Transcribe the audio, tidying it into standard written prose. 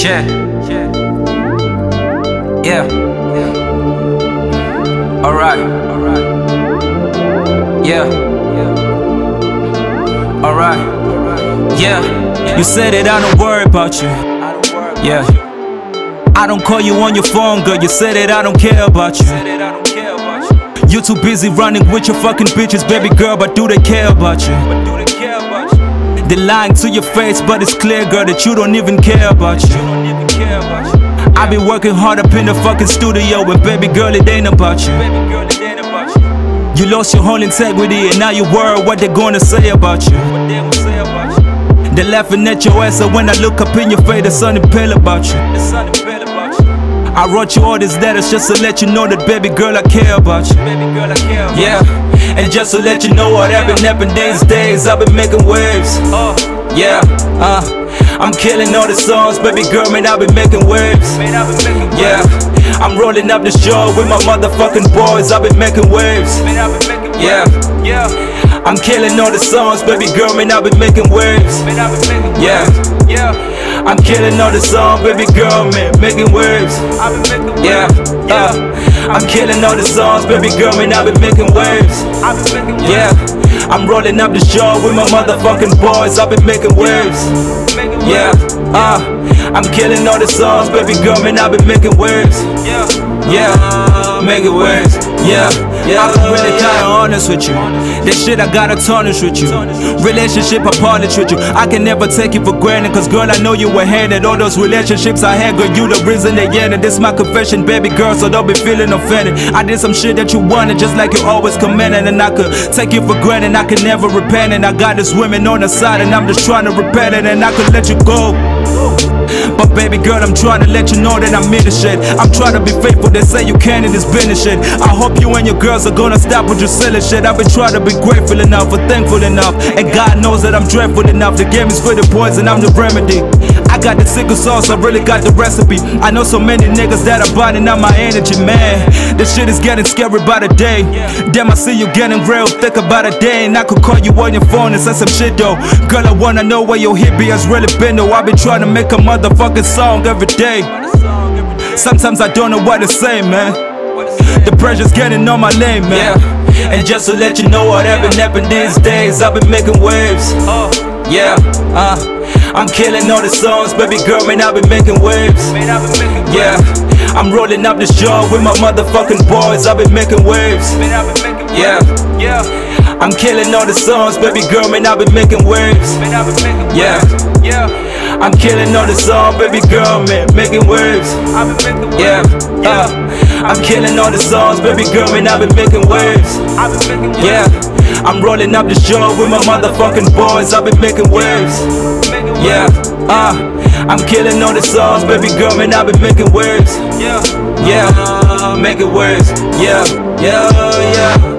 Yeah. Yeah. Alright. Yeah. Alright. Yeah. You said that I don't worry about you. Yeah. I don't call you on your phone, girl. You said that I don't care about you. You too busy running with your fucking bitches, baby girl, but do they care about you? They lying to your face, but it's clear, girl, that you don't even care about you. I be working hard up in the fucking studio, and baby girl, it ain't about you. You lost your whole integrity, and now you worry what they're gonna say about you. They're laughing at your ass, so when I look up in your face, there's something pale about you. I wrote you all these letters just to let you know that, baby girl, I care about you. Yeah, and just to let you know what I've been happening these days, I've been making waves. Yeah, I'm killing all the songs, baby girl, man, I've been making waves. Yeah, I'm rolling up this joint with my motherfucking boys, I've been making waves. Yeah, I'm killing all the songs, baby girl, man, I've been making waves. Yeah, I'm killing all the songs, baby girl, man, making waves. Yeah, I'm killing all the songs, baby girl, man, I've been making waves. Yeah, I'm rolling up this joint with my motherfucking boys, I've been making waves. Yeah, I'm killing all the songs, baby girl, man, I've been making waves. Yeah, making waves. Yeah, I'm really kinda honest with you. This shit I gotta tarnish with you. Relationship I partner with you. I can never take you for granted, cause girl I know you were handed. All those relationships I had, girl, you the reason they ended. This my confession, baby girl, so don't be feeling offended. I did some shit that you wanted, just like you always commanded. And I could take you for granted, I can never repent it. I got this women on the side and I'm just trying to repent it. And I could let you go, but baby girl, I'm trying to let you know that I'm in this shit. I'm trying to be faithful, they say you can in this business shit. I hope you and your girls are gonna stop with your silly shit. I've been trying to be grateful enough or thankful enough, and God knows that I'm dreadful enough. The game is for the poison, I'm the remedy. I got the secret sauce, I really got the recipe. I know so many niggas that are buying out my energy, man. This shit is getting scary by the day. Damn, I see you getting real thick about a day, and I could call you on your phone and say some shit though. Girl, I wanna know where your hit be has really been though. I've been trying to make a motherfucking song every day. Sometimes I don't know what to say, man. The pressure's getting on my lane, man. And just to let you know what I've been happening these days, I've been making waves. Yeah, I'm killing all the songs, baby girl, man, I've been making waves. Yeah, I'm rolling up this joint with my motherfucking boys, I've been making waves. Yeah, I'm killing all the songs, baby girl, man, I've been making waves. Yeah, I'm killing all the songs, baby girl, man, making waves. Yeah, I'm killing all the songs, baby girl, man, I've been making waves. Yeah, I'm rolling up this joint with my motherfucking boys, I've been making waves. Yeah, I'm killing all the songs, baby girl, man, I've been making waves. Yeah, making waves. Yeah.